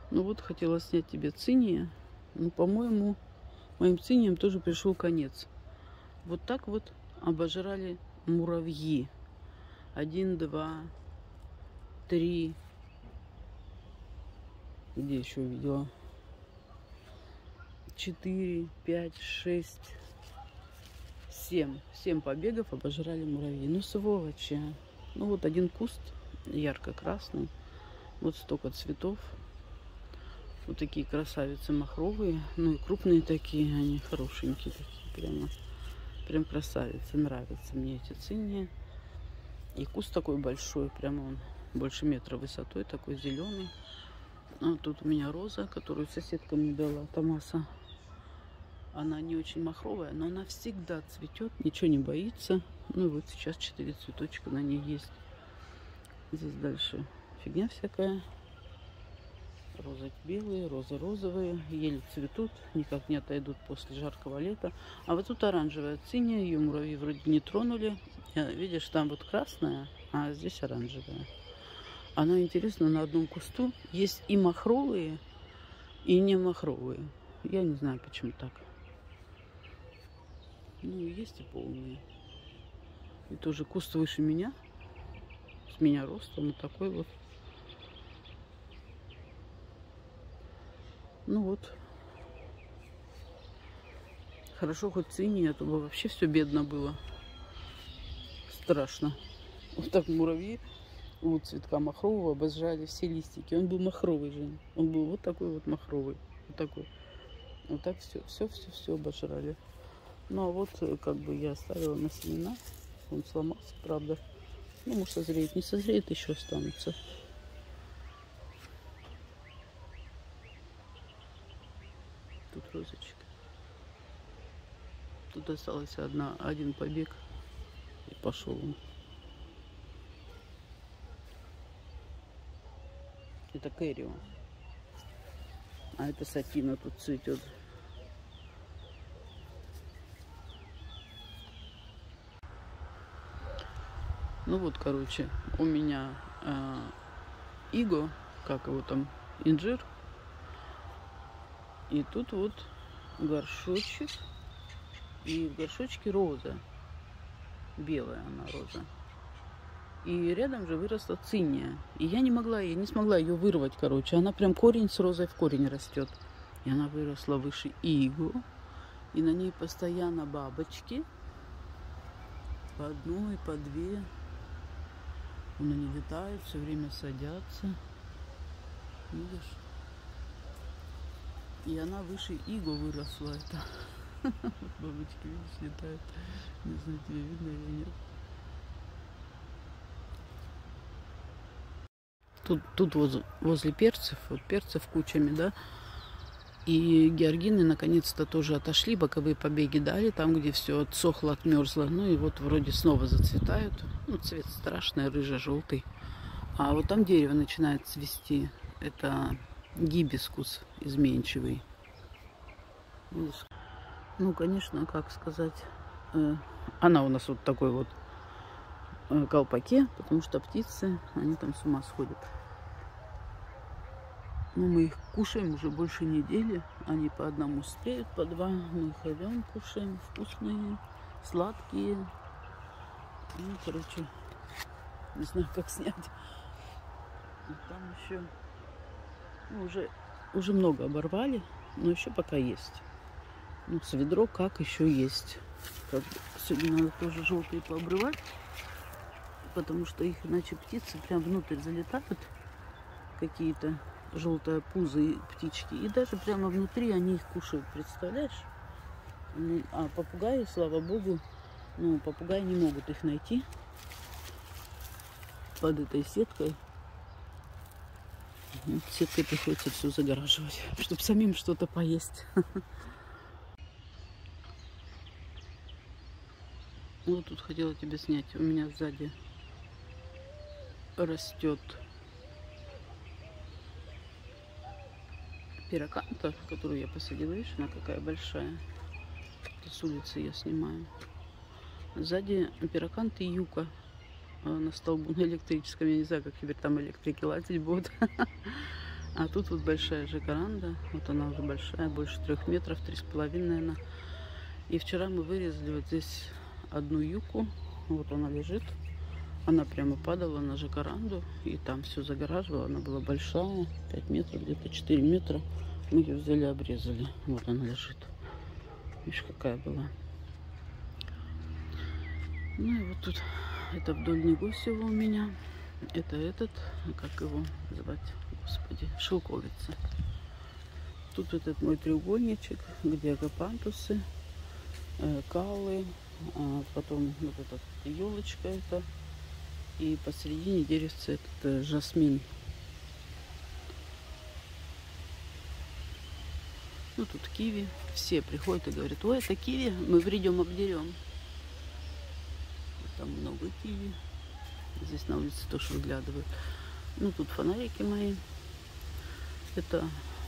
Ну вот, хотела снять тебе циния. Ну, по-моему, моим циниям тоже пришел конец. Вот так вот обожрали муравьи. 1, 2, 3. Где еще увидела? 4, 5, 6, 7. 7 побегов обожрали муравьи. Ну, сволочи. Ну, вот один куст ярко-красный. Вот столько цветов. Вот такие красавицы махровые. Ну, и крупные такие. Они хорошенькие такие. Прям красавицы. Нравятся мне эти цинии. И куст такой большой. Прямо он больше метра высотой. Такой зеленый. А тут у меня роза, которую соседка мне дала. Томаса. Она не очень махровая, но она всегда цветет, ничего не боится. Ну вот сейчас 4 цветочка на ней есть. Здесь дальше фигня всякая. Розы белые, розы розовые, еле цветут, никак не отойдут после жаркого лета. А вот тут оранжевая циния, ее муравьи вроде не тронули. Видишь, там вот красная, а здесь оранжевая. Она, интересно, на одном кусту есть и махровые, и не махровые. Я не знаю, почему так. Ну, есть и полные. И тоже куст выше меня. С меня ростом. Вот такой вот. Ну вот. Хорошо, хоть циния, а то бы вообще все бедно было. Страшно. Вот так муравьи у цветка махрового обожрали все листики. Он был махровый же. Он был вот такой вот махровый. Вот такой. Вот так все обожрали. Ну, а вот как бы я оставила на семена. Он сломался, правда. Ну, может, созреет. Не созреет, еще останутся. Тут розочка. Тут осталось один побег. И пошел он. Это кэрио. А это сатина тут цветет. Ну вот, короче, у меня иго, как его там, инжир. И тут вот горшочек. И в горшочке роза. Белая она роза. И рядом же выросла циния. И я не смогла ее вырвать, короче. Она прям корень с розой в корень растет. И она выросла выше иго. И на ней постоянно бабочки. По одной, по две. Они летают, все время садятся. Видишь? И она выше иго выросла. Это бабочки, видишь, летают. Не знаю, тебе видно или нет. Тут возле перцев, вот перцев кучами, да. И георгины наконец-то тоже отошли, боковые побеги дали, там, где все отсохло, отмерзло. Ну и вот вроде снова зацветают. Ну, цвет страшный, рыже-желтый. А вот там дерево начинает цвести. Это гибискус изменчивый. Видишь? Ну, конечно, как сказать, она у нас вот такой вот колпаке, потому что птицы, они там с ума сходят. Ну, мы их кушаем уже больше недели. Они по одному спеют, по два. Мы их рвем, кушаем. Вкусные, сладкие. Ну, короче, не знаю, как снять. И там еще... Ну, уже много оборвали, но еще пока есть. Ну, с ведро как еще есть. Как бы сегодня надо тоже желтые пообрывать, потому что их иначе птицы прям внутрь залетают. Какие-то желтые пузы птички. И даже прямо внутри они их кушают, представляешь? Ну, а попугаи, слава богу, ну, попугаи не могут их найти под этой сеткой. Сеткой приходится все загораживать, чтобы самим что-то поесть. Вот тут хотела тебе снять. У меня сзади растет пироканта, которую я посадила. Видишь, она какая большая. Это с улицы я снимаю. Сзади пирокант и юка на столбу на электрическом. Я не знаю, как теперь там электрики лазить будут. А тут вот большая жакаранда. Вот она уже большая, больше 3 метров, 3,5, наверное. И вчера мы вырезали вот здесь одну юку. Вот она лежит. Она прямо падала на жакаранду. И там все загораживала. Она была большая, 5 метров, где-то 4 метра. Мы ее взяли, обрезали. Вот она лежит. Видишь, какая была. Ну и вот тут это вдоль Негосева у меня. Это этот, как его звать, господи, шелковица. Тут этот мой треугольничек, где агапантусы, каллы, потом вот эта елочка это, и посередине деревца этот жасмин. Ну тут киви, все приходят и говорят: ой, это киви, мы придем обдерем. Там много киви. Здесь на улице тоже выглядывают. Ну, тут фонарики мои. Это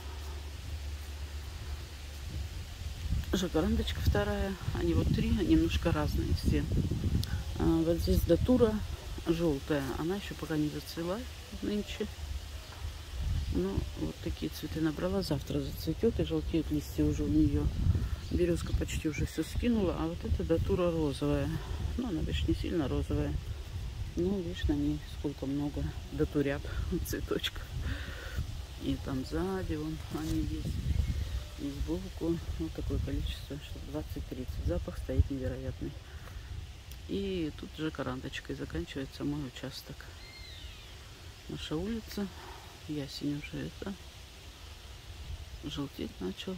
жакарандочка вторая. Они вот 3, они немножко разные все. Вот здесь датура желтая. Она еще пока не зацвела нынче. Ну, вот такие цветы набрала. Завтра зацветет и желтеют листья уже у нее. Березка почти уже все скинула. А вот эта датура розовая. Ну, она, конечно, не сильно розовая. Ну, видишь, на ней сколько много датурят, цветочков. И там сзади вон они есть. И сбоку вот такое количество, что 20-30. Запах стоит невероятный. И тут жакарандочкой заканчивается мой участок. Наша улица. Ясень уже это желтеть начал.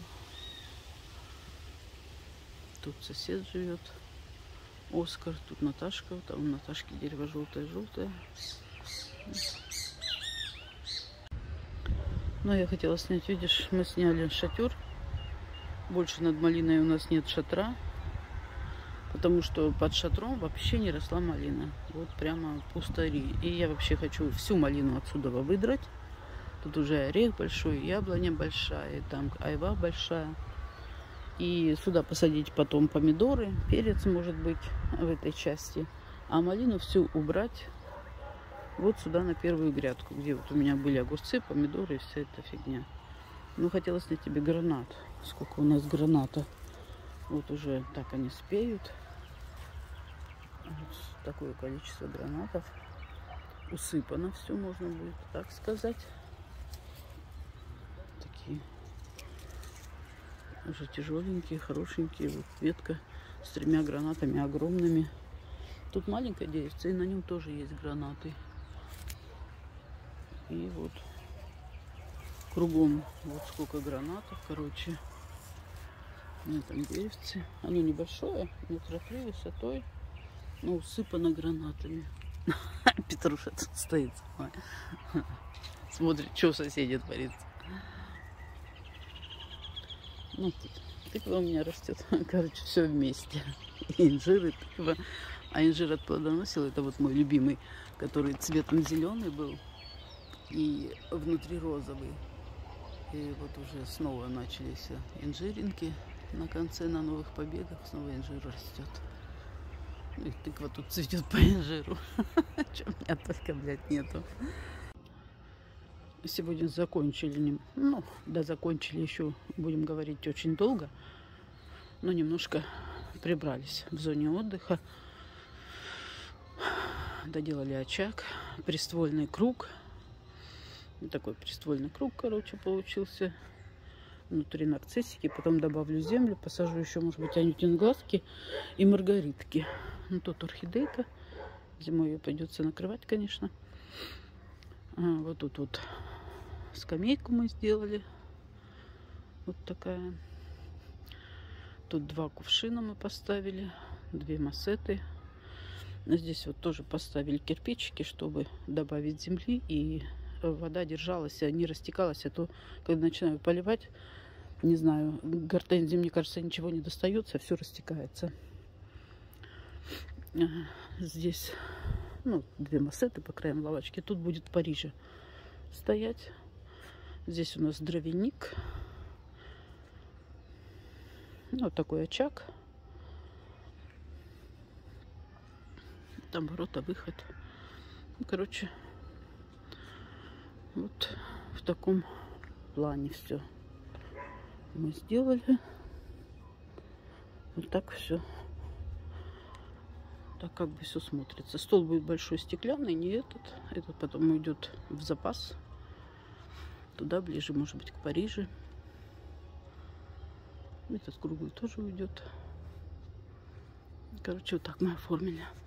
Тут сосед живет. Оскар, тут Наташка, там у Наташки дерево желтое-желтое. Но я хотела снять, видишь, мы сняли шатер. Больше над малиной у нас нет шатра, потому что под шатром вообще не росла малина. Вот прямо пустыри. И я вообще хочу всю малину отсюда выдрать. Тут уже орех большой, яблоня большая, там айва большая. И сюда посадить потом помидоры, перец, может быть, в этой части. А малину всю убрать вот сюда на первую грядку, где вот у меня были огурцы, помидоры и вся эта фигня. Ну, хотела снять тебе гранат. Сколько у нас граната. Вот уже так они спеют. Вот такое количество гранатов. Усыпано все, можно будет так сказать. Такие уже тяжеленькие, хорошенькие. Вот ветка с 3 гранатами огромными. Тут маленькое деревце, и на нем тоже есть гранаты. И вот кругом вот сколько гранатов, короче. На этом деревце. Оно небольшое, метра 3 высотой, но усыпано гранатами. Петруша тут стоит сама. Смотрит, что в соседей творится. Ну, тут тыква у меня растет. Короче, все вместе. И инжир, и тыква. А инжир отплодоносил. Это вот мой любимый, который цветом зеленый был. И внутри розовый. И вот уже снова начались инжиринки. На конце, на новых побегах снова инжир растет. И тыква тут цветет по инжиру. Чего у меня только, блядь, нету. Сегодня закончили, ну, да, закончили еще, будем говорить, очень долго, но немножко прибрались в зоне отдыха, доделали очаг, приствольный круг, такой приствольный круг, короче, получился, внутри нарциссики, потом добавлю землю, посажу еще, может быть, анютин глазки и маргаритки. Ну, тут орхидейка, зимой ее придется накрывать, конечно. Вот тут вот скамейку мы сделали. Вот такая. Тут 2 кувшина мы поставили. 2 массеты. Здесь вот тоже поставили кирпичики, чтобы добавить земли. И вода держалась, не растекалась. А то, когда начинаю поливать, не знаю, гортензии, мне кажется, ничего не достается. Все растекается. Здесь, ну, 2 массеты по краям лавочки. Тут будет Парижа стоять. Здесь у нас дровяник. Вот такой очаг. Там ворота, выход. Ну, короче, вот в таком плане все мы сделали. Вот так все. Так как бы все смотрится. Стол будет большой стеклянный, не этот. Этот потом уйдет в запас. Туда ближе, может быть, к Парижу. Этот круглый тоже уйдет. Короче, вот так мы оформили.